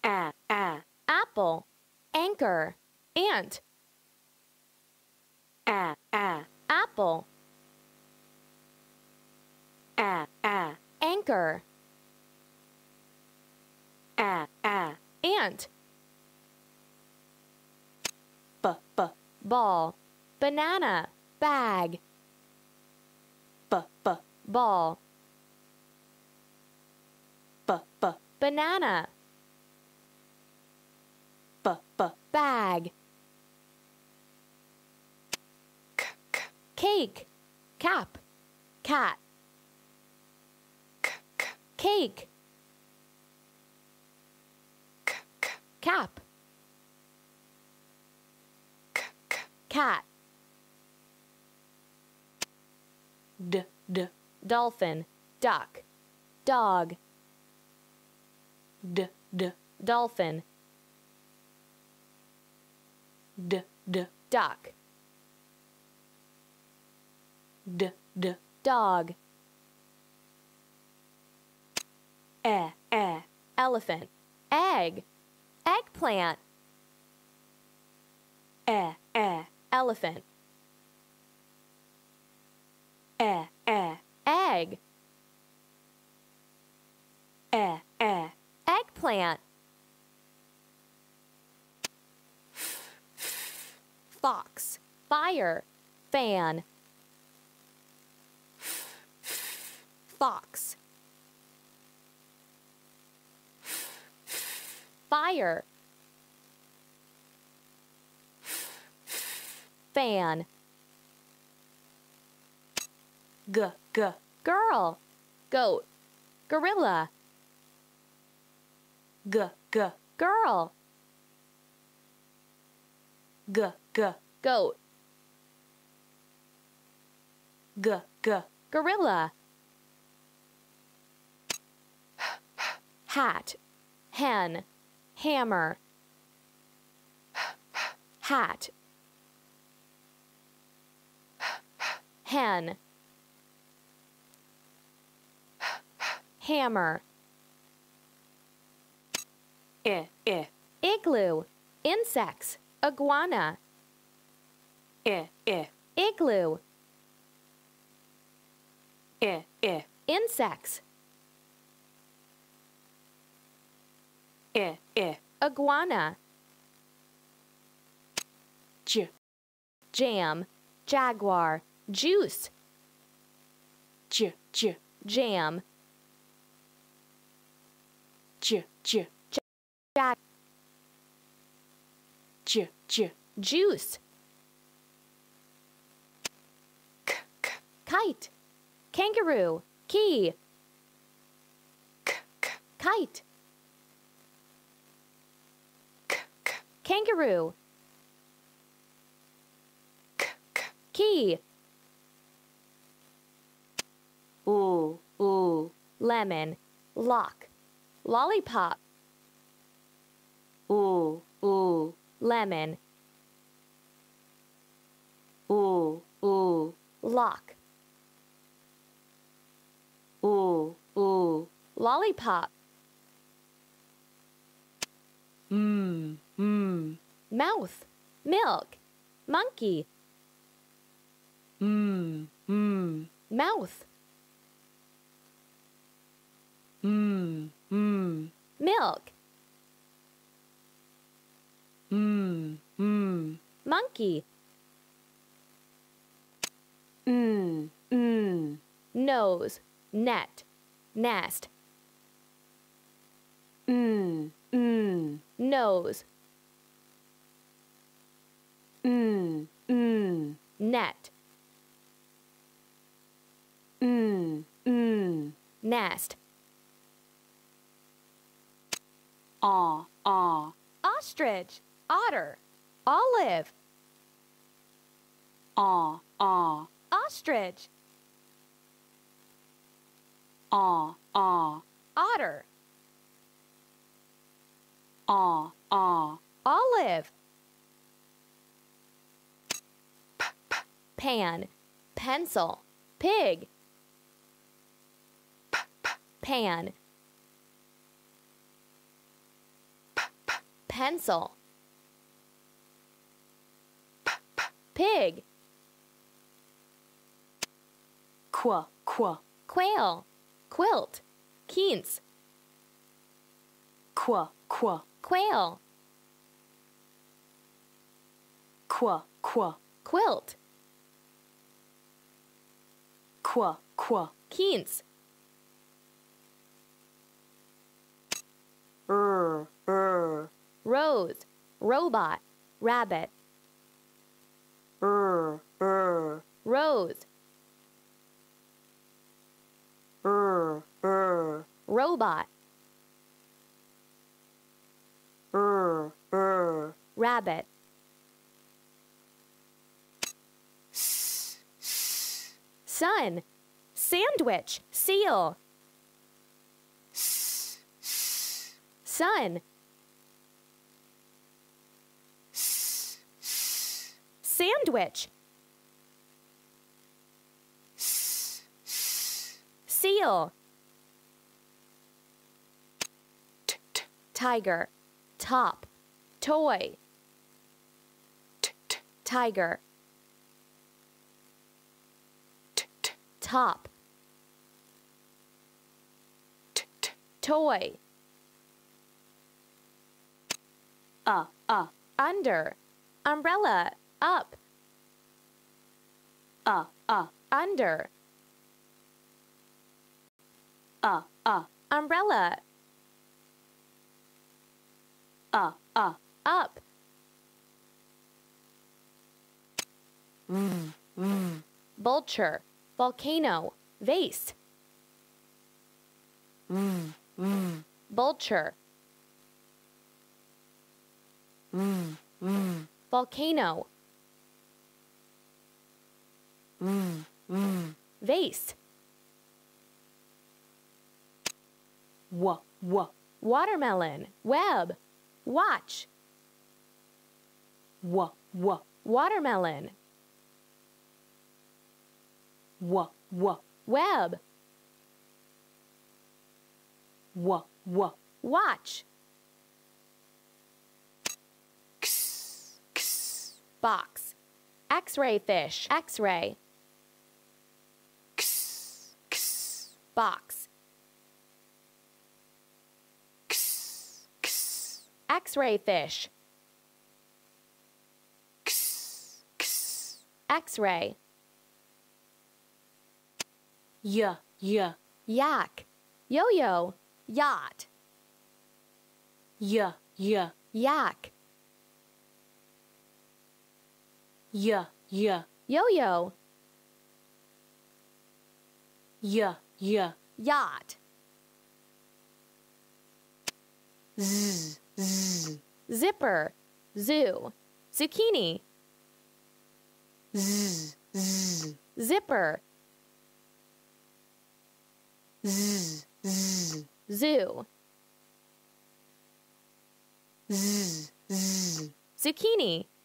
Apple, anchor, ant. Apple, anchor, ant. Ball, banana, bag. Ball, banana, bag. Cake, cap, cat. Cake, cap, cat. Dolphin, duck, dog. Dolphin, duck, dog. Elephant, egg, eggplant. Elephant, egg, eggplant. Fox, fire, fan. Fox, fire, fan. Girl, goat, gorilla. Girl, goat, gorilla. Hat, hen, hammer. Hat, hen, hammer. Igloo, insects, iguana. Igloo, insects. Iguana. Jam, jaguar, juice. Jam, juice. Kite, kangaroo, key. Kite, kangaroo, key. Lemon, lock, lollipop. Lemon, lock, lollipop. Mouth, milk, monkey. Mouth, milk. Monkey. Nose, net, nest. Nose, net, nest. Ostrich, otter, olive. Ostrich, otter, olive. Pan, pencil, pig. Pan, pencil. Pig. Qu. Quail. Quilt. Quince. Qu. Quail. Quilt. Qu. Quince. Rose. Robot. Rabbit. Rose. Robot. Rabbit. Sun. Sandwich. Seal. Sun. Sandwich. Seal. Tiger. Top. Toy. Tiger. Top. Toy. Under. Umbrella. Up. Under. Umbrella. Up. Vulture. Volcano. Vase. Vulture. Volcano. Vase. Watermelon. Web. Watch. Watermelon. Web. Watch. Box. X-ray fish. X-ray. Box. X-ray fish. X-ray. Yak. Yo-yo. Yacht. Yak. Yo-yo. Yacht. Zipper. Zoo. Zucchini. Zipper. Zoo. Zucchini.